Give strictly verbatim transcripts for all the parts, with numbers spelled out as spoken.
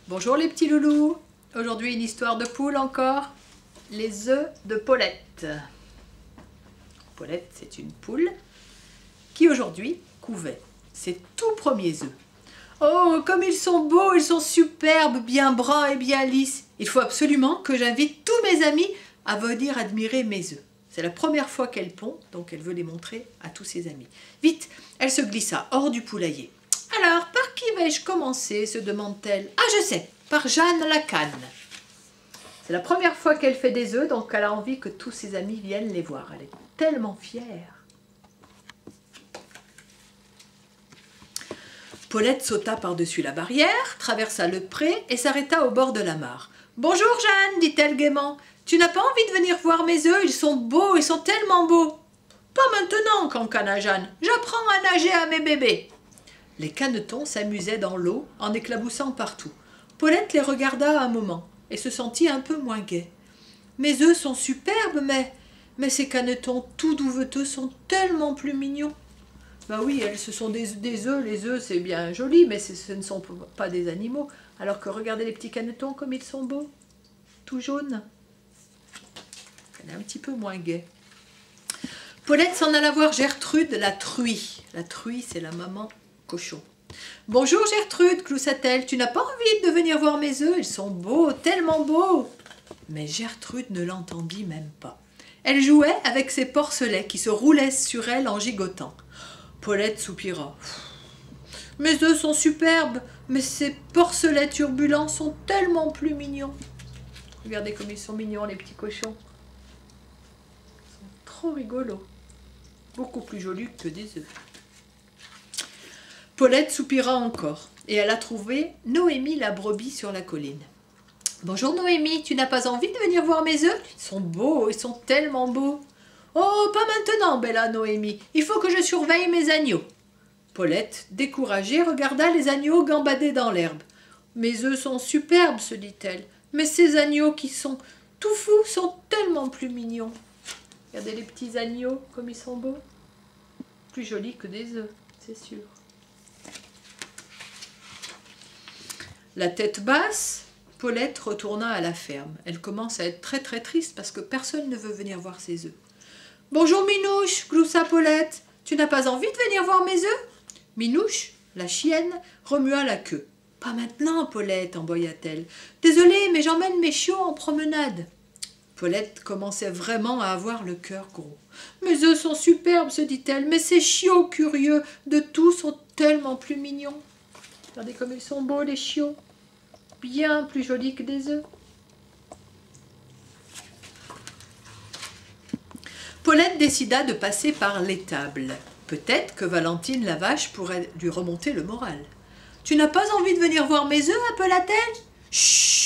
Bonjour les petits loulous. Aujourd'hui une histoire de poule encore. Les œufs de Paulette. Paulette, c'est une poule qui aujourd'hui couvait ses tout premiers œufs. Oh, comme ils sont beaux, ils sont superbes, bien bruns et bien lisses. Il faut absolument que j'invite tous mes amis à venir admirer mes œufs. C'est la première fois qu'elle pond, donc elle veut les montrer à tous ses amis. Vite, elle se glissa hors du poulailler. Alors, par qui vais-je commencer, se demande-t-elle. Ah, je sais, par Jeanne la Canne. C'est la première fois qu'elle fait des œufs, donc elle a envie que tous ses amis viennent les voir. Elle est tellement fière. Paulette sauta par-dessus la barrière, traversa le pré et s'arrêta au bord de la mare. « Bonjour Jeanne, dit-elle gaiement. Tu n'as pas envie de venir voir mes œufs? Ils sont beaux, ils sont tellement beaux. »« Pas maintenant, cancana Jeanne. J'apprends à nager à mes bébés. » Les canetons s'amusaient dans l'eau en éclaboussant partout. Paulette les regarda un moment et se sentit un peu moins gaie. « Mes œufs sont superbes, mais, mais ces canetons tout douveteux sont tellement plus mignons. » Ben oui, elles, ce sont des, des œufs, les œufs c'est bien joli, mais ce ne sont pas des animaux. Alors que regardez les petits canetons comme ils sont beaux, tout jaunes. Elle est un petit peu moins gaie. Paulette s'en alla voir Gertrude, la truie. La truie, c'est la maman cochon. « Bonjour Gertrude, gloussa-t-elle, tu n'as pas envie de venir voir mes œufs? Ils sont beaux, tellement beaux. » Mais Gertrude ne l'entendit même pas. Elle jouait avec ses porcelets qui se roulaient sur elle en gigotant. Paulette soupira. « Mes œufs sont superbes, mais ces porcelets turbulents sont tellement plus mignons. » Regardez comme ils sont mignons, les petits cochons. Ils sont trop rigolos. Beaucoup plus jolis que des œufs. Paulette soupira encore, et elle a trouvé Noémie la brebis sur la colline. « Bonjour Noémie, tu n'as pas envie de venir voir mes œufs? Ils sont beaux, ils sont tellement beaux. »« Oh, pas maintenant, bella Noémie, il faut que je surveille mes agneaux. » Paulette, découragée, regarda les agneaux gambader dans l'herbe. « Mes œufs sont superbes, se dit-elle, mais ces agneaux qui sont tout fous sont tellement plus mignons. » Regardez les petits agneaux, comme ils sont beaux. Plus jolis que des œufs, c'est sûr. La tête basse, Paulette retourna à la ferme. Elle commence à être très très triste parce que personne ne veut venir voir ses œufs. « Bonjour Minouche, gloussa Paulette. Tu n'as pas envie de venir voir mes œufs? » Minouche, la chienne, remua la queue. « Pas maintenant, Paulette, emboya-t-elle. Désolée, mais j'emmène mes chiots en promenade. » Paulette commençait vraiment à avoir le cœur gros. « Mes œufs sont superbes, se dit-elle, mais ces chiots curieux de tout sont tellement plus mignons. Regardez comme ils sont beaux, les chiots. Bien plus jolis que des œufs. » Paulette décida de passer par l'étable. Peut-être que Valentine la vache pourrait lui remonter le moral. « Tu n'as pas envie de venir voir mes œufs ?» appela-t-elle. « Chut !»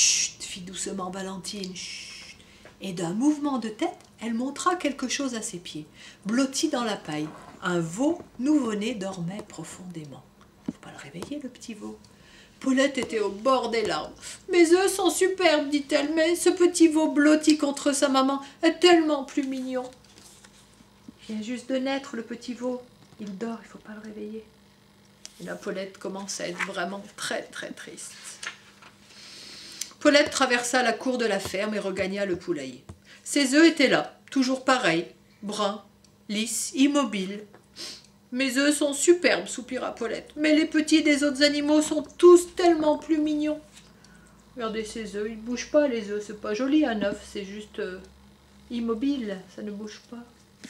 fit doucement Valentine. Chut. Et d'un mouvement de tête, elle montra quelque chose à ses pieds. Blotti dans la paille, un veau nouveau-né dormait profondément. « Faut pas le réveiller, le petit veau. » Paulette était au bord des larmes. « Mes œufs sont superbes, dit-elle, mais ce petit veau blotti contre sa maman est tellement plus mignon. » Il vient juste de naître, le petit veau. Il dort, il ne faut pas le réveiller. Et là, Paulette commence à être vraiment très, très triste. Paulette traversa la cour de la ferme et regagna le poulailler. Ses œufs étaient là, toujours pareils, bruns, lisses, immobiles. « Mes œufs sont superbes, soupira Paulette, mais les petits des autres animaux sont tous tellement plus mignons. » Regardez ces œufs, ils ne bougent pas les œufs, c'est pas joli un œuf, c'est juste euh, immobile, ça ne bouge pas.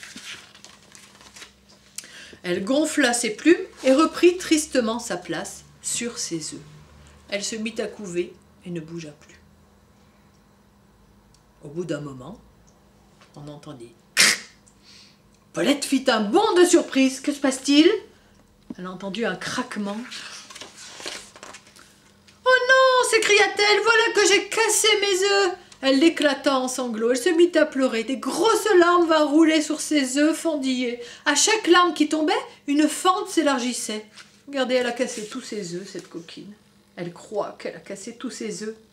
Elle gonfla ses plumes et reprit tristement sa place sur ses œufs. Elle se mit à couver et ne bougea plus. Au bout d'un moment, on entendit. Paulette fit un bond de surprise. Que se passe-t-il? Elle a entendu un craquement. « Oh non !» s'écria-t-elle. « Voilà que j'ai cassé mes œufs !» Elle éclata en sanglots. Elle se mit à pleurer. Des grosses larmes vinrent rouler sur ses œufs fendillés. À chaque larme qui tombait, une fente s'élargissait. Regardez, elle a cassé tous ses œufs, cette coquine. Elle croit qu'elle a cassé tous ses œufs.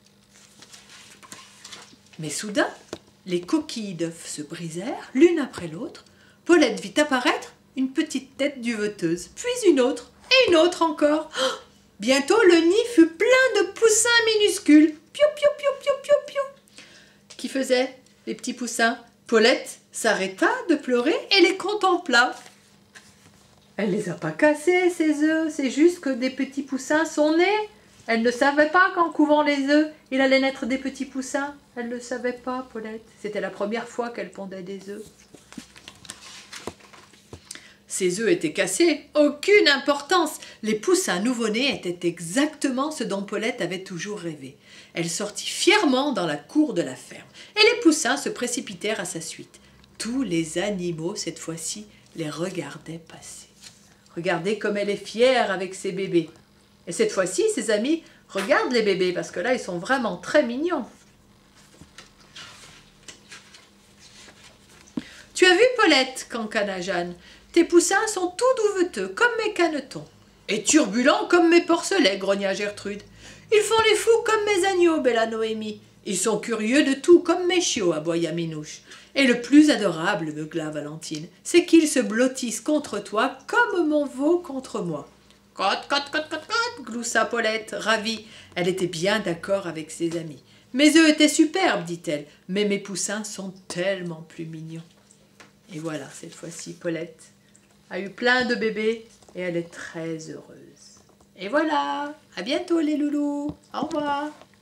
Mais soudain, les coquilles d'œufs se brisèrent, l'une après l'autre. Paulette vit apparaître une petite tête duveteuse, puis une autre, et une autre encore. Oh, Bientôt, le nid fut plein de poussins minuscules. Piou, piou, piou, piou, piou, piou. Qui faisaient les petits poussins? Paulette s'arrêta de pleurer et les contempla. Elle les a pas cassés, ces œufs. C'est juste que des petits poussins sont nés. Elle ne savait pas qu'en couvant les œufs, il allait naître des petits poussins. Elle ne le savait pas, Paulette. C'était la première fois qu'elle pondait des œufs. Ces œufs étaient cassés. Aucune importance. Les poussins nouveau-nés étaient exactement ce dont Paulette avait toujours rêvé. Elle sortit fièrement dans la cour de la ferme. Et les poussins se précipitèrent à sa suite. Tous les animaux, cette fois-ci, les regardaient passer. Regardez comme elle est fière avec ses bébés. Et cette fois-ci, ses amis regardent les bébés parce que là, ils sont vraiment très mignons. Tu as vu, Paulette, cancana Jeanne, tes poussins sont tout douveteux comme mes canetons. Et turbulents comme mes porcelets, grogna Gertrude. Ils font les fous comme mes agneaux, bella Noémie. Ils sont curieux de tout comme mes chiots, aboya Minouche. Et le plus adorable, meugla Valentine, c'est qu'ils se blottissent contre toi comme mon veau contre moi. Cote, cote, cote, cote, cote, gloussa Paulette, ravie. Elle était bien d'accord avec ses amis. Mes œufs étaient superbes, dit-elle, mais mes poussins sont tellement plus mignons. Et voilà, cette fois-ci, Paulette a eu plein de bébés et elle est très heureuse. Et voilà, à bientôt les loulous, au revoir.